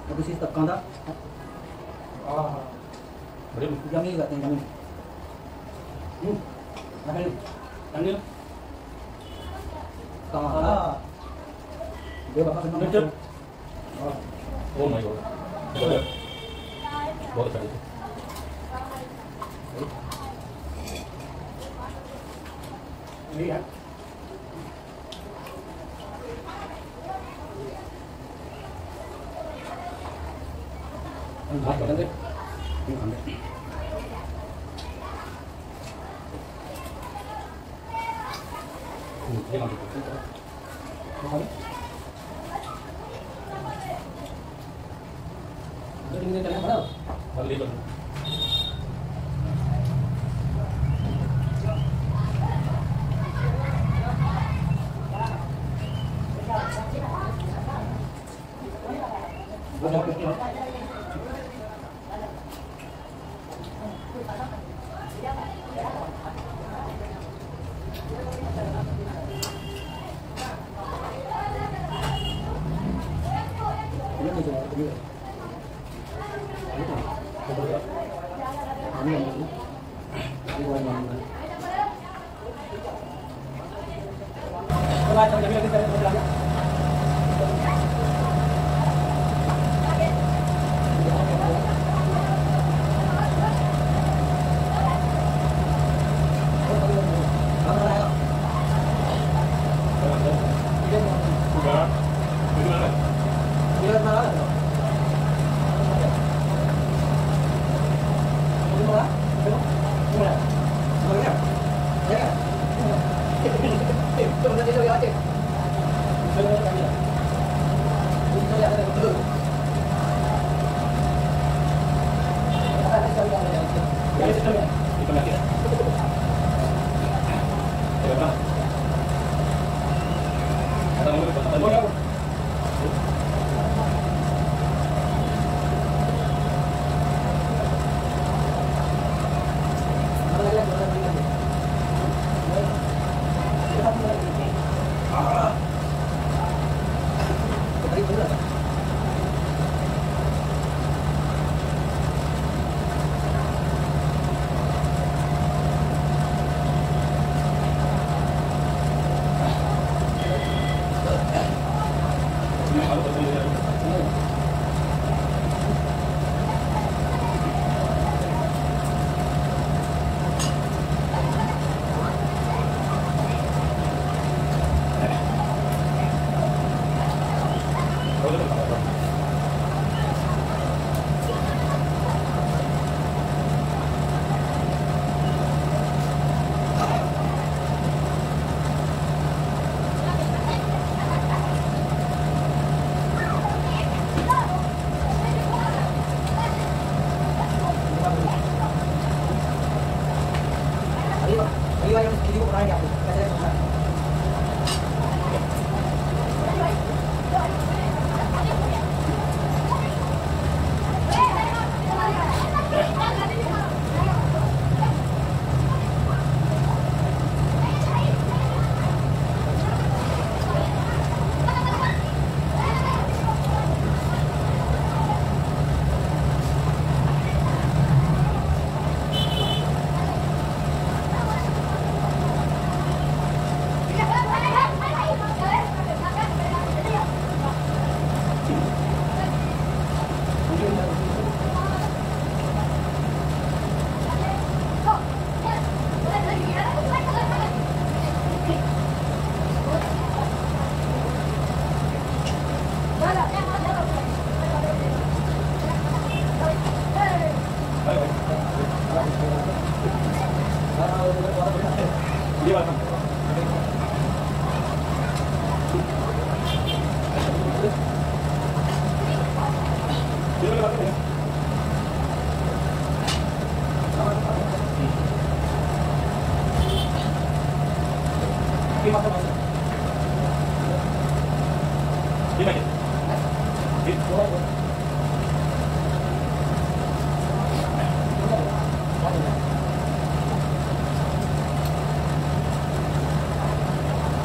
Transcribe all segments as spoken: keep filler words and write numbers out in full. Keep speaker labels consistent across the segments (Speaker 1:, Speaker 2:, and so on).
Speaker 1: Habis itu kanda. Ah.
Speaker 2: Boleh.
Speaker 1: Kami juga tinggal kami. Hmm. Makan.
Speaker 2: Ambil.
Speaker 1: Kanda. Dia bapak senang.
Speaker 2: Lanjut.
Speaker 1: Oh.
Speaker 2: Oh my god. Boleh. Boleh tadi.
Speaker 1: Ini ya.
Speaker 2: Enggak, boleh deh.
Speaker 1: Ini ambil.
Speaker 2: Hmm, dia ngambil.
Speaker 1: Mau ini kan apa?
Speaker 2: Balik itu.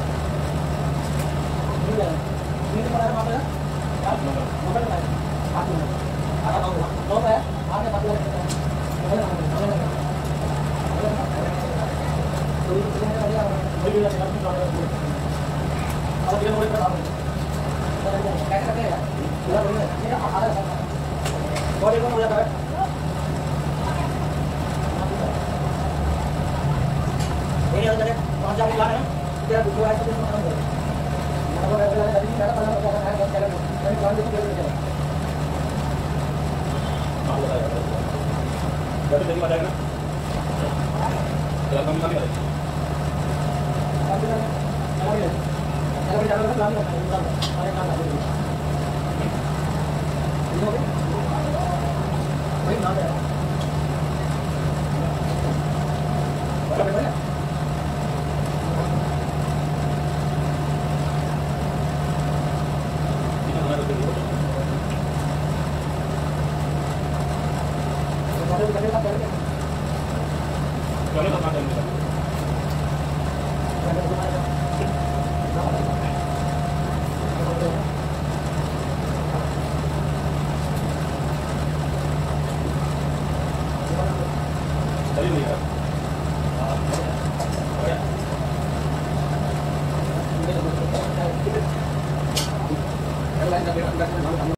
Speaker 1: Ini लोग है आगे बात करें कोई कुछ नहीं बढ़िया कोई भी लगा नहीं और ये मोड़ पर आप कैसे करते हैं पूरा बढ़िया ये आधा बॉडी को हो जाता है ये याद करें पांच चार प्लान है तेरा दूसरा है तो इसमें काम करो मैं बोल रहा है मेरा पहला बता रहा है चलो मैं प्लान देखो चलो चलो हां बताया जब तक आ जाएगा चलो कम कम करें चलो चलो चलो प्लान करो अरे काम करो ये हो गया वही ना है बराबर है चलो तो चलिए